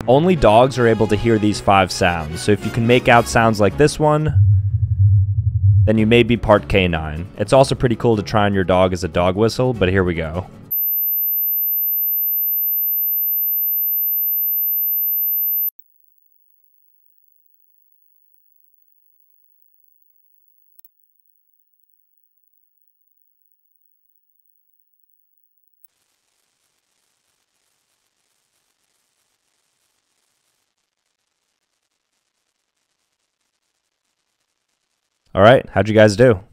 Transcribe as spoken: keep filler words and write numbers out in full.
Only dogs are able to hear these five sounds, so if you can make out sounds like this one, then you may be part canine. It's also pretty cool to try on your dog as a dog whistle, but here we go. All right, how'd you guys do?